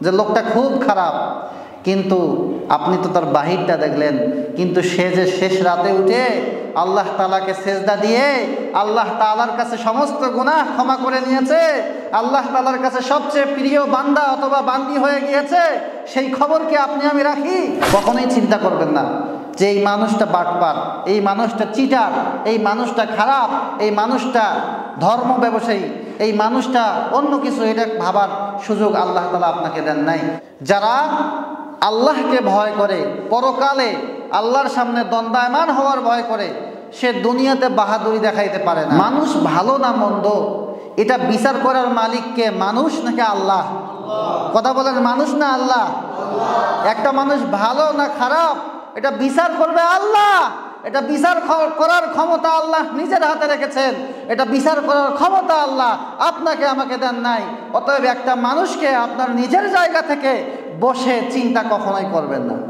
যে লোকটা খুব খারাপ, কিন্তু আপনি তো তার বাহিরটা দেখলেন। কিন্তু সে যে শেষ রাতে উঠে আল্লাহ তাআলাকে সেজদা দিয়ে আল্লাহ তাআলার কাছে সমস্ত গুনাহ ক্ষমা করে নিয়েছে, আল্লাহ তাআলার কাছে সবচেয়ে প্রিয় বান্দা অথবা বান্দি হয়ে গিয়েছে, সেই খবর কি আপনি আমি রাখি? কখনোই চিন্তা করবেন না যে এই মানুষটা বাটপার, এই মানুষটা চিটার, এই মানুষটা খারাপ, এই মানুষটা ধর্ম ব্যবসায়ী, এই মানুষটা অন্য কিছু, এটা ভাবার সুযোগ আল্লাহ তাআলা আপনাকে দেন নাই। যারা আল্লাহকে ভয় করে, পরকালে আল্লাহর সামনে দণ্ডায়মান হওয়ার ভয় করে, সে দুনিয়াতে বাহাদুরি দেখাইতে পারে না। মানুষ ভালো না মন্দ এটা বিচার করার মালিককে, মানুষ নাকি আল্লাহ? কথা বলেন, মানুষ না আল্লাহ? একটা মানুষ ভালো না খারাপ এটা বিচার করবে আল্লাহ। এটা বিচার করার ক্ষমতা আল্লাহ নিজের হাতে রেখেছেন। এটা বিচার করার ক্ষমতা আল্লাহ আপনাকে আমাকে দেন নাই। অতএব একটা মানুষকে আপনার নিজের জায়গা থেকে বসে চিন্তা কখনোই করবেন না,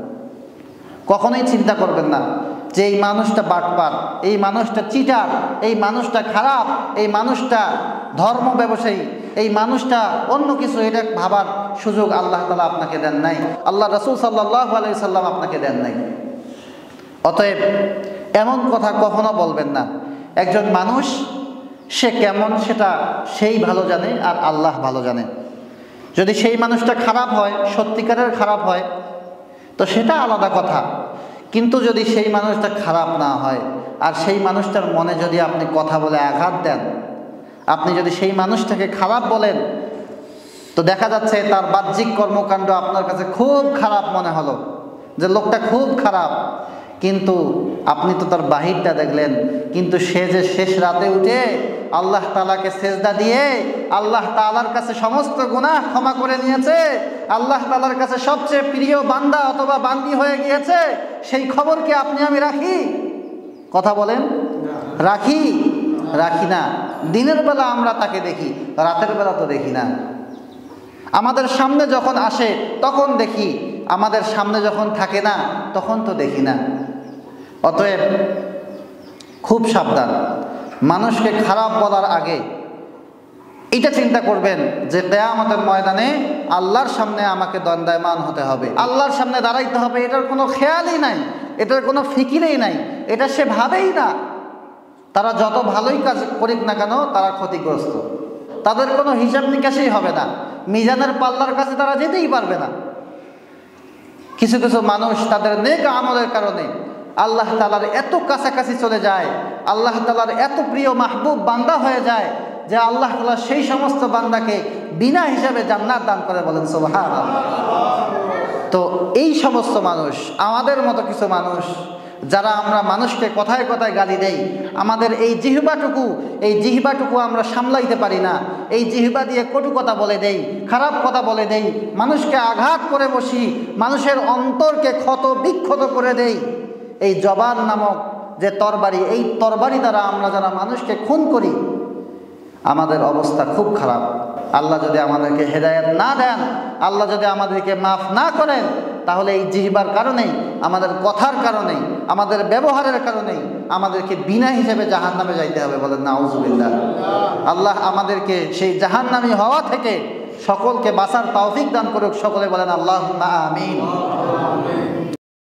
কখনোই চিন্তা করবেন না যে এই মানুষটা বাটপার, এই মানুষটা চিটার, এই মানুষটা খারাপ, এই মানুষটা ধর্ম ব্যবসায়ী, এই মানুষটা অন্য কিছু, এটা ভাবার সুযোগ আল্লাহ তাআলা আপনাকে দেন নাই, আল্লাহ রাসূল সাল্লাল্লাহু আলাইহি সাল্লাম আপনাকে দেন নাই। অতএব এমন কথা কখনো বলবেন না। একজন মানুষ সে কেমন সেটা সেই ভালো জানে আর আল্লাহ ভালো জানে। যদি সেই মানুষটা খারাপ হয়, সত্যিকারের খারাপ হয়, তো সেটা আলাদা কথা। কিন্তু যদি সেই মানুষটা খারাপ না হয় আর সেই মানুষটার মনে যদি আপনি কথা বলে আঘাত দেন, আপনি যদি সেই মানুষটাকে খারাপ বলেন, তো দেখা যাচ্ছে তার বাহ্যিক কর্মকাণ্ড আপনার কাছে খুব খারাপ মনে হলো, যে লোকটা খুব খারাপ, কিন্তু আপনি তো তার বাহিরটা দেখলেন। কিন্তু সে যে শেষ রাতে উঠে আল্লাহ তাআলাকে সেজদা দিয়ে আল্লাহ তাআলার কাছে সমস্ত গুনাহ ক্ষমা করে নিয়েছে, আল্লাহ তাআলার কাছে সবচেয়ে প্রিয় বান্দা অথবা বান্দি হয়ে গিয়েছে, সেই খবর কি আপনি আমি রাখি? কথা বলেন, রাখি? রাখি না। দিনের বেলা আমরা তাকে দেখি, রাতের বেলা তো দেখি না। আমাদের সামনে যখন আসে তখন দেখি, আমাদের সামনে যখন থাকে না তখন তো দেখি না। অতএব খুব সাবধান। মানুষকে খারাপ বলার আগে এটা চিন্তা করবেন যে কিয়ামতের ময়দানে আল্লাহর সামনে আমাকে দণ্ডায়মান হতে হবে, আল্লাহর সামনে দাঁড়াইতে হবে। এটার কোনো খেয়ালই নাই, এটার কোনো ফিকিরেই নাই, এটা সে ভাবেই না। তারা যত ভালোই কাজ করুক না কেন তারা ক্ষতিগ্রস্ত, তাদের কোনো হিসাব নিকাশই হবে না, মিজানের পাল্লার কাছে তারা যেতেই পারবে না। কিছু কিছু মানুষ তাদের নেক আমলের কারণে আল্লাহ তাআলার এত কাছাকাছি চলে যায়, আল্লাহ তাআলার এত প্রিয় মাহবুব বান্দা হয়ে যায় যে আল্লাহ তাআলা সেই সমস্ত বান্দাকে বিনা হিসাবে জান্নাত দান করে। বলেন সুবহানাল্লাহ। তো এই সমস্ত মানুষ, আমাদের মতো কিছু মানুষ যারা আমরা মানুষকে কথায় কথায় গালি দেই, আমাদের এই জিহ্বাটুকু আমরা সামলাইতে পারি না, এই জিহ্বা দিয়ে কটু কথা বলে দেই, খারাপ কথা বলে দেই, মানুষকে আঘাত করে বসি, মানুষের অন্তরকে ক্ষত বিক্ষত করে দেই। এই জবান নামক যে তরবারি, এই তরবারি দ্বারা আমরা যারা মানুষকে খুন করি, আমাদের অবস্থা খুব খারাপ। আল্লাহ যদি আমাদেরকে হেদায়েত না দেন, আল্লাহ যদি আমাদেরকে মাফ না করেন, তাহলে এই জিহ্বার কারণেই, আমাদের কথার কারণেই, আমাদের ব্যবহারের কারণেই আমাদেরকে বিনা হিসেবে জাহান্নামে যাইতে হবে। বলেন নাউজুবিল্লাহ। আল্লাহ আমাদেরকে সেই জাহান্নামী হওয়া থেকে সকলকে বাঁচার তৌফিক দান করুক। সকলে বলেন আল্লাহুম্মা আমিন।